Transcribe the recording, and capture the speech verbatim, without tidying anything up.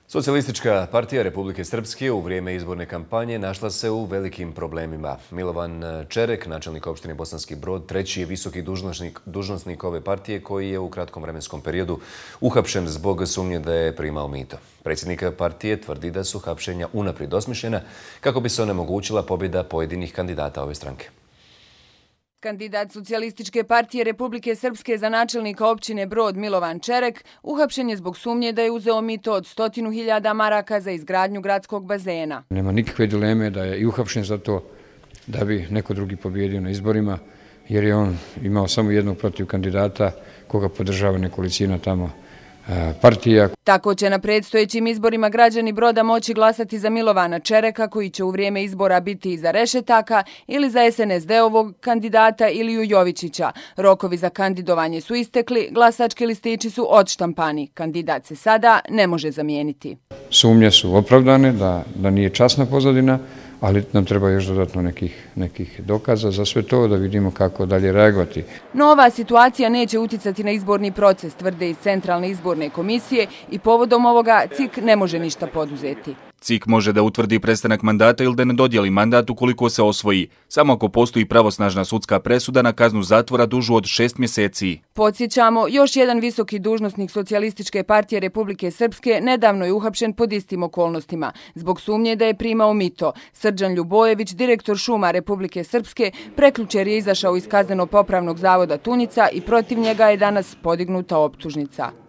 Socijalistička partija Republike Srpske u vrijeme izborne kampanje našla se u velikim problemima. Milovan Čerek, načelnik opštine Bosanski Brod, treći je visoki dužnosnik, dužnosnik ove partije koji je u kratkom vremenskom periodu uhapšen zbog sumnje da je primao mito. Predsjednik partije tvrdi da su hapšenja unaprijed osmišljena kako bi se onemogućila pobjeda pojedinih kandidata ove stranke. Kandidat Socijalističke partije Republike Srpske za načelnika općine Brod Milovan Čerek uhapšen je zbog sumnje da je uzeo mito od stotinu hiljada maraka za izgradnju gradskog bazena. Nema nikakve dileme da je i uhapšen za to da bi neko drugi pobjedio na izborima, jer je on imao samo jednog protiv kandidata koga podržava nekolicina tamo partija. Tako će na predstojećim izborima građani Broda moći glasati za Milovana Čereka, koji će u vrijeme izbora biti iza rešetaka, ili za es en es de-ovog kandidata Iliju Jovičića. Rokovi za kandidovanje su istekli, glasački listići su odštampani. Kandidat se sada ne može zamijeniti. Sumnje su opravdane da, da nije časna pozadina, ali nam treba još dodatno nekih, nekih dokaza za sve to da vidimo kako dalje reagovati. No ova situacija neće uticati na izborni proces, tvrde iz Centralne izborne komisije, i povodom ovoga C I K ne može ništa poduzeti. C I K može da utvrdi prestanak mandata ili da ne dodijeli mandat ukoliko se osvoji, samo ako postoji pravosnažna sudska presuda na kaznu zatvora dužu od šest mjeseci. Podsjećamo, još jedan visoki dužnosnik Socijalističke partije Republike Srpske nedavno je uhapšen pod istim okolnostima, zbog sumnje da je primao mito. Srđan Ljubojević, direktor šuma Republike Srpske, prekjučer je izašao iz kazneno-popravnog zavoda Tunjica i protiv njega je danas podignuta optužnica.